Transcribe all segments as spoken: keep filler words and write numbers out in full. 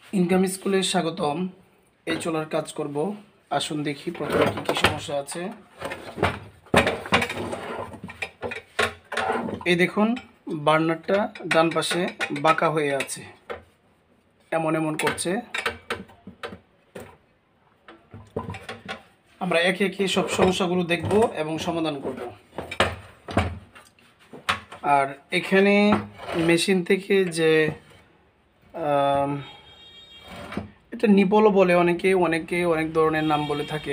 Income স্কুলে স্বাগতম। এই চুলার কাজ করব। আসুন দেখি প্রথমে কি কি সমস্যা আছে। এই দেখুন, বার্নারটা ডান পাশে বাঁকা হয়ে আছে, এমন এমন করছে। আমরা একে একে সব সমস্যাগুলো দেখব এবং সমাধান করব। আর এখানে মেশিন থেকে যে এটা নিপলও বলে অনেকে, অনেকে অনেক ধরনের নাম বলে থাকে।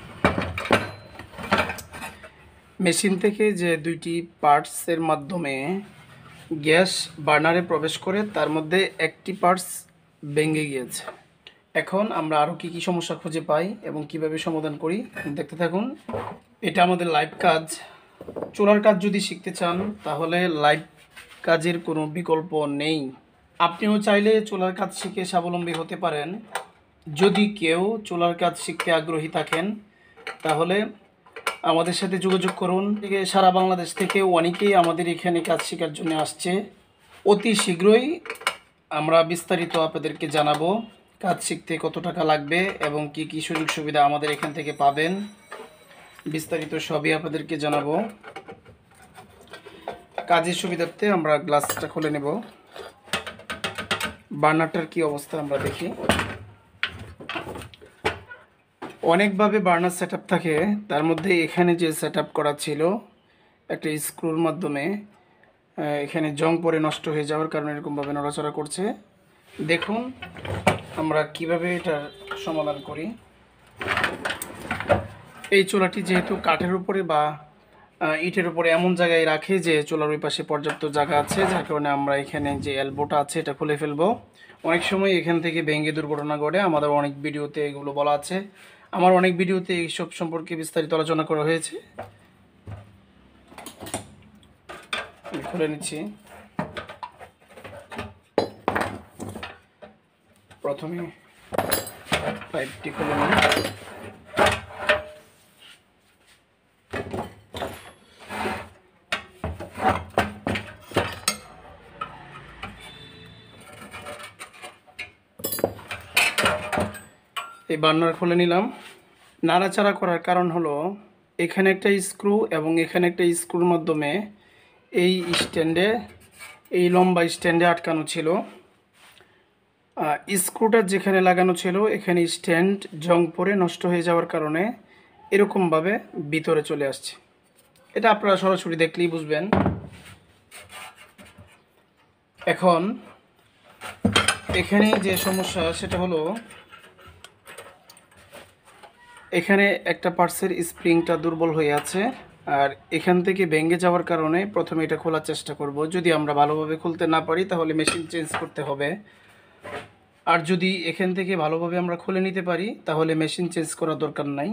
মেশিন থেকে যে দুইটি পার্টসের মাধ্যমে গ্যাস বার্নারে প্রবেশ করে, তার মধ্যে একটি পার্টস ভেঙে গিয়েছে। এখন আমরা আরও কী কী সমস্যা খুঁজে পাই এবং কিভাবে সমাধান করি দেখতে থাকুন। এটা আমাদের লাইভ কাজ। চুলার কাজ যদি শিখতে চান তাহলে লাইভ কাজের কোনো বিকল্প নেই। আপনিও চাইলে চুলার কাজ শিখে স্বাবলম্বী হতে পারেন। যদি কেউ চুলার কাজ শিখতে আগ্রহী থাকেন তাহলে আমাদের সাথে যোগাযোগ করুন। থেকে সারা বাংলাদেশ থেকে অনেকেই আমাদের এখানে কাজ শেখার জন্য আসছে। অতি শীঘ্রই আমরা বিস্তারিত আপনাদেরকে জানাবো কাজ শিখতে কত টাকা লাগবে এবং কি কি সুযোগ সুবিধা আমাদের এখান থেকে পাবেন। বিস্তারিত সবই আপনাদেরকে জানাবো। কাজের সুবিধার্থে আমরা গ্লাসটা খুলে নেব। বার্নারটার কি অবস্থা আমরা দেখি। অনেকভাবে বার্নার সেট আপ থাকে, তার মধ্যে এখানে যে সেট আপ করা ছিল একটা স্ক্রুর মাধ্যমে, এখানে জং পরে নষ্ট হয়ে যাওয়ার কারণে এরকমভাবে নড়াচড়া করছে। দেখুন আমরা কিভাবে এটার সমাধান করি। এই চুলাটি যেহেতু কাঠের উপরে বা ইটের উপরে এমন জায়গায় রাখে যে চুলার ওই পাশে পর্যাপ্ত জায়গা আছে, যার কারণে আমরা এখানে যে এলবোটা আছে এটা খুলে ফেলবো। অনেক সময় এখান থেকে ভেঙে দুর্ঘটনা ঘটে। আমাদের অনেক ভিডিওতে এগুলো বলা আছে, আমার অনেক ভিডিওতে এইসব সম্পর্কে বিস্তারিত আলোচনা করা হয়েছে। খুলে নিচ্ছি। প্রথমে পাইপটি খুলে নিই। এই বার্নার খুলে নিলাম। নাড়াচাড়া করার কারণ হলো এখানে একটা স্ক্রু এবং এখানে একটা স্ক্রুর মাধ্যমে এই স্ট্যান্ডে, এই লম্বা স্ট্যান্ডে আটকানো ছিল। স্ক্রুটা যেখানে লাগানো ছিল এখানে স্ট্যান্ড জং পরে নষ্ট হয়ে যাওয়ার কারণে এরকমভাবে ভিতরে চলে আসছে। এটা আপনারা সরাসরি দেখলেই বুঝবেন। এখন এখানে যে সমস্যা সেটা হলো এখানে একটা পার্টসের স্প্রিংটা দুর্বল হয়ে আছে, আর এখান থেকে ভেঙে যাওয়ার কারণে প্রথমে এটা খোলার চেষ্টা করব। যদি আমরা ভালোভাবে খুলতে না পারি তাহলে মেশিন চেঞ্জ করতে হবে। আর যদি এখান থেকে ভালোভাবে আমরা খুলে নিতে পারি তাহলে মেশিন চেঞ্জ করার দরকার নাই।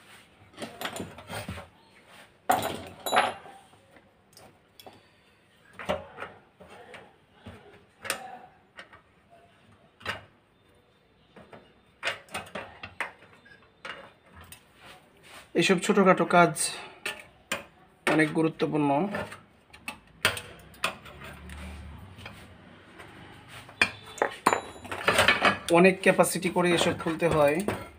এসব ছোটোখাটো কাজ অনেক গুরুত্বপূর্ণ। অনেক ক্যাপাসিটি করে এসব খুলতে হয়।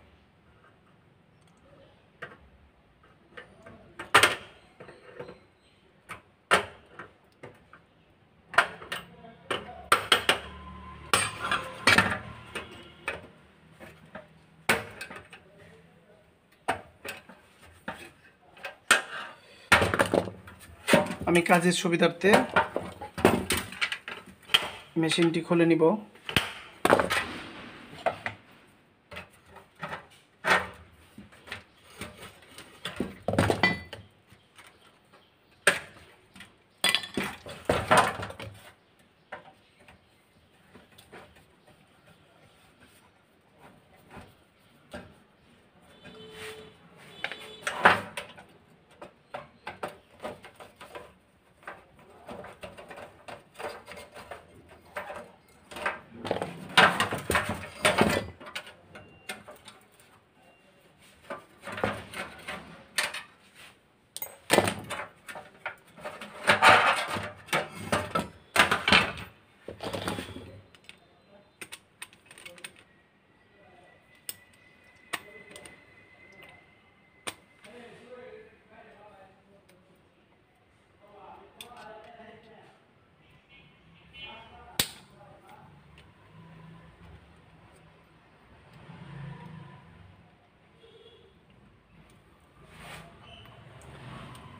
আমি কাজের সুবিধার্থে মেশিনটি খুলে নিব।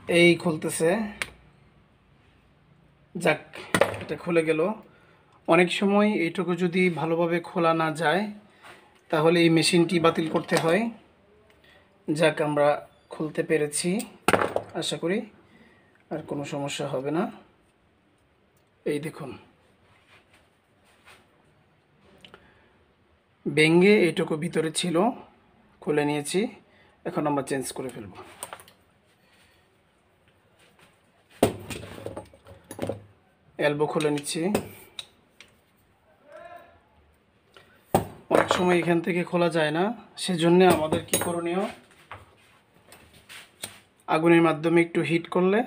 এই খুলতেছে, যাক এটা খুলে গেল। অনেক সময় এইটুকু যদি ভালোভাবে খোলা না যায় তাহলে এই মেশিনটি বাতিল করতে হয়। যাক আমরা খুলতে পেরেছি, আশা করি আর কোনো সমস্যা হবে না। এই দেখুন ভেঙে এইটুকু ভিতরে ছিল, খুলে নিয়েছি। এখন আমরা চেঞ্জ করে ফেলব। এলবো খুলে নিচ্ছি। অনেক সময় এখান থেকে খোলা যায় না, সেজন্য আমাদের কি করণীয়, আগুনের মাধ্যমে একটু হিট করলে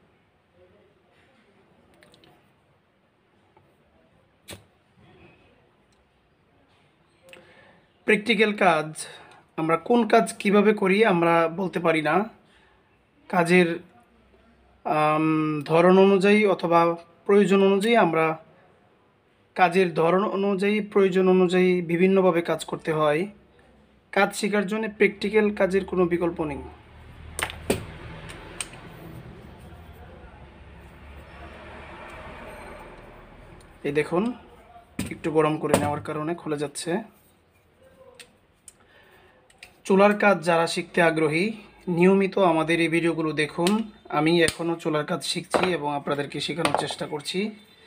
প্র্যাকটিক্যাল কাজ, আমরা কোন কাজ কিভাবে করি আমরা বলতে পারি না। কাজের ধরন অনুযায়ী অথবা প্রয়োজন অনুযায়ী আমরা কাজের ধরন অনুযায়ী প্রয়োজন অনুযায়ী বিভিন্নভাবে কাজ করতে হয়। কাজ শেখার জন্য প্র্যাকটিক্যাল কাজের কোনো বিকল্প নেই। এই দেখুন একটু গরম করে নেওয়ার কারণে খুলে যাচ্ছে। চুলার কাজ যারা শিখতে আগ্রহী নিয়মিত আমাদের এই ভিডিওগুলো দেখুন। আমি এখনও চুলার কাজ শিখছি এবং আপনাদেরকে শেখানোর চেষ্টা করছি।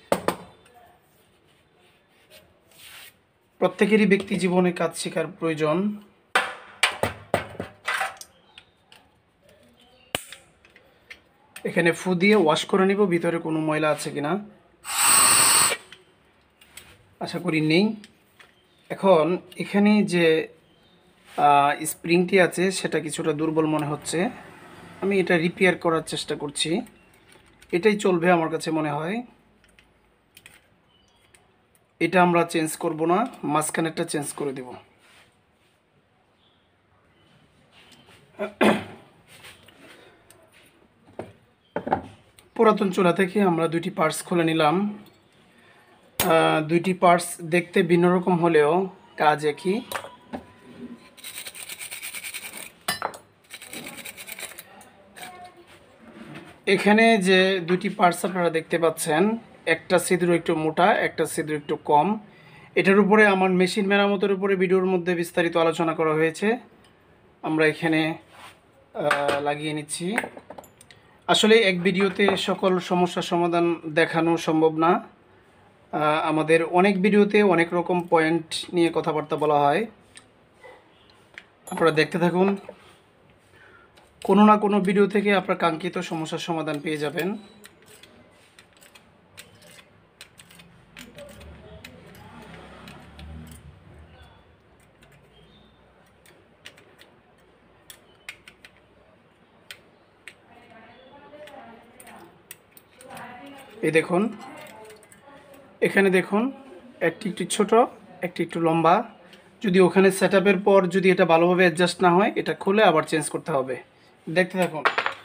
প্রত্যেকেরই ব্যক্তি জীবনে কাজ শেখার প্রয়োজন। এখানে ফু দিয়ে ওয়াশ করে নিব ভিতরে কোনো ময়লা আছে কিনা, আশা করি নেই। এখন এখানে যে স্প্রিংটি আছে সেটা কিছুটা দুর্বল মনে হচ্ছে, আমি এটা রিপেয়ার করার চেষ্টা করছি। এটাই চলবে আমার কাছে মনে হয়। এটা আমরা চেঞ্জ করব না, মাঝখানেরটা চেঞ্জ করে দেব। পুরাতন চুলা থেকে আমরা দুইটি পার্টস খুলে নিলাম। দুইটি পার্টস দেখতে ভিন্ন রকম হলেও কাজ একই। এখানে যে দুইটি পার্টস আপনারা দেখতে পাচ্ছেন, একটা ছিদ্র একটু মোটা, একটা ছিদ্র একটু কম। এটার উপরে আমার মেশিন মেরামতের উপরে ভিডিওর মধ্যে বিস্তারিত আলোচনা করা হয়েছে, আমরা এখানে লাগিয়ে নিচ্ছি। আসলে এক ভিডিওতে সকল সমস্যার সমাধান দেখানো সম্ভব না। আমাদের অনেক ভিডিওতে অনেক রকম পয়েন্ট নিয়ে কথাবার্তা বলা হয়, আপনারা দেখতে থাকুন। কোনো না কোনো ভিডিও থেকে আপনার কাঙ্ক্ষিত সমস্যার সমাধান পেয়ে যাবেন। এই দেখুন, এখানে দেখুন একটি একটু ছোট, একটি একটু লম্বা। যদি ওখানে সেট আপের পর যদি এটা ভালোভাবে অ্যাডজাস্ট না হয়, এটা খুলে আবার চেঞ্জ করতে হবে। দেখতে থাকুন।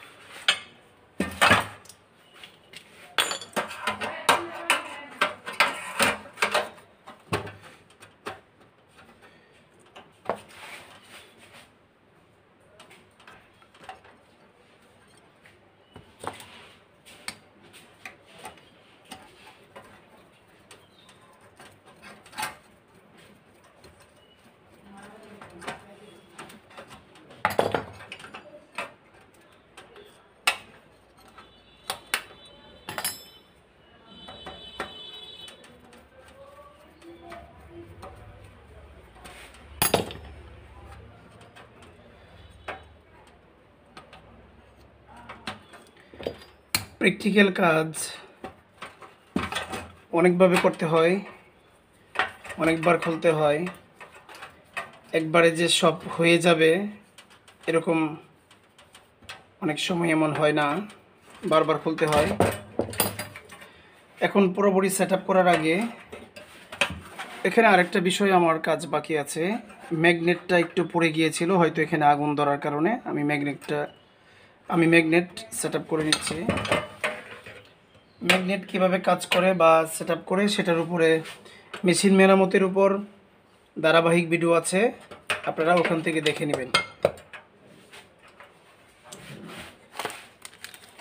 প্র্যাকটিক্যাল কাজ অনেকভাবে করতে হয়, অনেকবার খুলতে হয়। একবারে যে সব হয়ে যাবে এরকম অনেক সময় এমন হয় না, বারবার খুলতে হয়। এখন পুরোপুরি সেট আপ করার আগে এখানে আরেকটা বিষয় আমার কাজ বাকি আছে। ম্যাগনেটটা একটু পড়ে গিয়েছিল, হয়তো এখানে আগুন ধরার কারণে। আমি ম্যাগনেটটা আমি ম্যাগনেট সেট আপ করে নিচ্ছি। ম্যাগনেট কীভাবে কাজ করে বা সেট আপ করে সেটার উপরে মেশিন মেরামতের উপর ধারাবাহিক ভিডিও আছে, আপনারা ওখান থেকে দেখে নেবেন।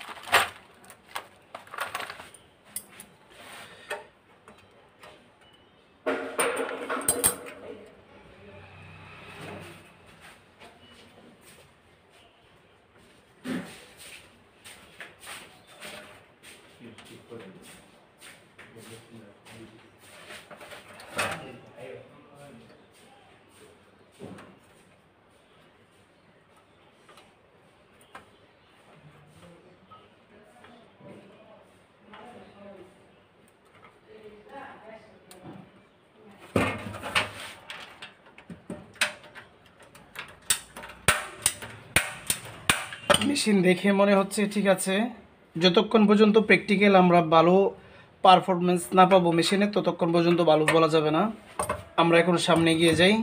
মেশিন দেখে মনে হচ্ছে ঠিক আছে, যতক্ষণ পর্যন্ত প্র্যাকটিক্যাল আমরা ভালো পারফরমেন্স না পাবো মেশিনে ততক্ষণ পর্যন্ত ভালো বলা যাবে না। আমরা এখন সামনে এগিয়ে যাই।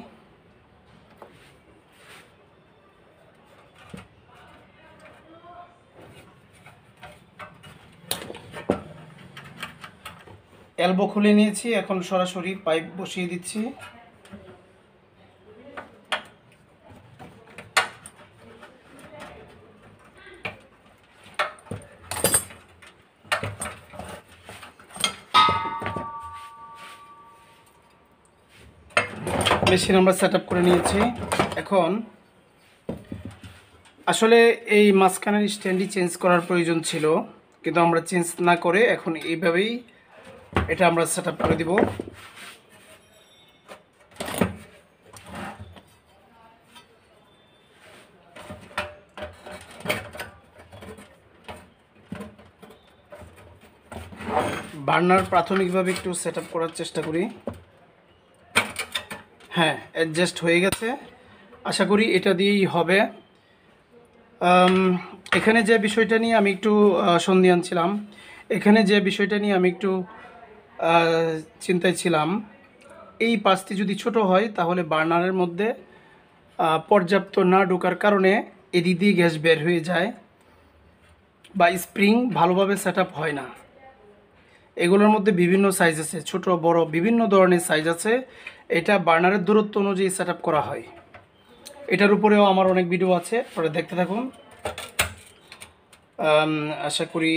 এলবো খুলে নিয়েছি, এখন সরাসরি পাইপ বসিয়ে দিচ্ছি। মেশিন আমরা সেট আপ করে নিয়েছি। এখন আসলে এই মাঝখানের স্ট্যান্ডই চেঞ্জ করার প্রয়োজন ছিল, কিন্তু আমরা চেঞ্জ না করে এখন এইভাবেই এটা আমরা সেট আপ করে দিব। বার্নার প্রাথমিকভাবে একটু সেট আপ করার চেষ্টা করি। হ্যাঁ, অ্যাডজাস্ট হয়ে গেছে, আশা করি এটা দিয়েই হবে। এখানে যে বিষয়টা নিয়ে আমি একটু সন্দিহান ছিলাম, এখানে যে বিষয়টা নিয়ে আমি একটু চিন্তায় ছিলাম, এই পাশটি যদি ছোট হয় তাহলে বার্নারের মধ্যে পর্যাপ্ত না ঢোকার কারণে এদিক দিয়ে গ্যাস বের হয়ে যায় বা স্প্রিং ভালোভাবে সেট আপ হয় না। এগুলোর মধ্যে বিভিন্ন সাইজ আছে, ছোট বড় বিভিন্ন ধরনের সাইজ আছে। এটা বার্নারের দূরত্ব অনুযায়ী সেট আপ করা হয়। এটার উপরেও আমার অনেক ভিডিও আছে, পরে দেখতে থাকুন। আশা করি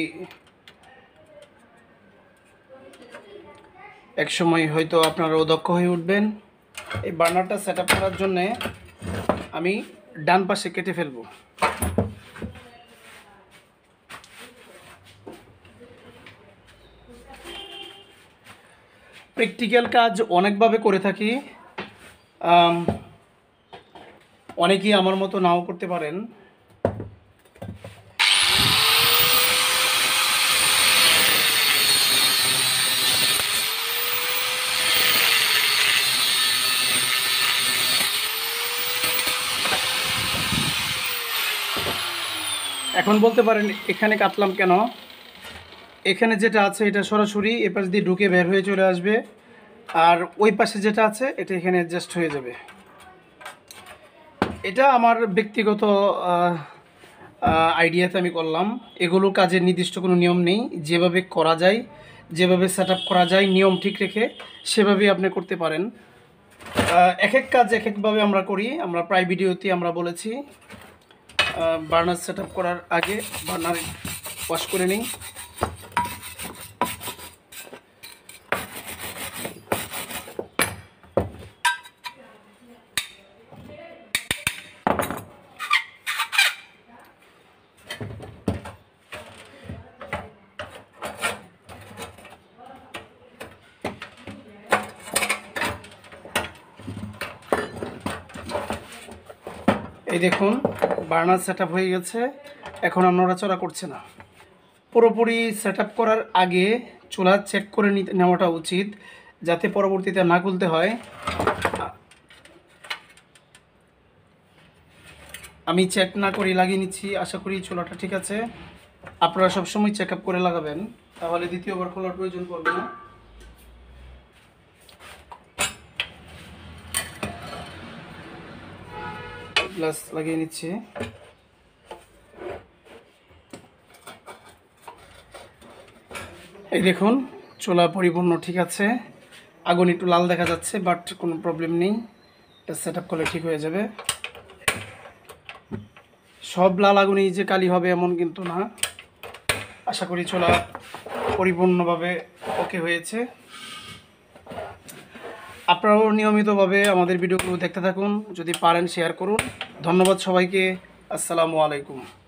এক সময় হয়তো আপনারাও দক্ষ হয়ে উঠবেন। এই বার্নারটা সেট আপ করার জন্যে আমি ডান পাশে কেটে ফেলব। প্র্যাকটিক্যাল কাজ অনেকভাবে করে থাকি, অনেকেই আমার মতো নাও করতে পারেন। এখন বলতে পারেন এখানে কাটলাম কেন? এখানে যেটা আছে এটা সরাসরি এ পাশ দিয়ে ঢুকে বের হয়ে চলে আসবে, আর ওই পাশে যেটা আছে এটা এখানে অ্যাডজাস্ট হয়ে যাবে। এটা আমার ব্যক্তিগত আইডিয়াতে আমি করলাম। এগুলো কাজের নির্দিষ্ট কোনো নিয়ম নেই, যেভাবে করা যায়, যেভাবে সেট আপ করা যায় নিয়ম ঠিক রেখে সেভাবেই আপনি করতে পারেন। এক এক কাজ এক একভাবে আমরা করি। আমরা প্রায় ভিডিওতে আমরা বলেছি বার্নার সেট আপ করার আগে বার্নার ওয়াশ করে নিই। এই দেখুন বার্নার সেট আপ হয়ে গেছে, এখন আর নড়াচড়া করছে না। পুরোপুরি সেট আপ করার আগে চুলা চেক করে নিতে নেওয়াটা উচিত, যাতে পরবর্তীতে না খুলতে হয়। আমি চেক না করে লাগিয়ে নিচ্ছি, আশা করি চুলাটা ঠিক আছে। আপনারা সবসময় চেক আপ করে লাগাবেন, তাহলে দ্বিতীয়বার খোলার প্রয়োজন পড়বে না। গ্লাস লাগিয়ে নিচ্ছি। এই দেখুন চুলা পরিপূর্ণ ঠিক আছে, আগুন একটু লাল দেখা যাচ্ছে, বাট কোনো প্রবলেম নেই, এটা সেট আপ করলে ঠিক হয়ে যাবে। সব লাল আগুনই যে কালি হবে এমন কিন্তু না। আশা করি চুলা পরিপূর্ণভাবে ওকে হয়েছে। আপনারাও নিয়মিতভাবে আমাদের ভিডিওগুলো দেখতে থাকুন, যদি পারেন শেয়ার করুন। ধন্যবাদ সবাইকে, আসসালামু আলাইকুম।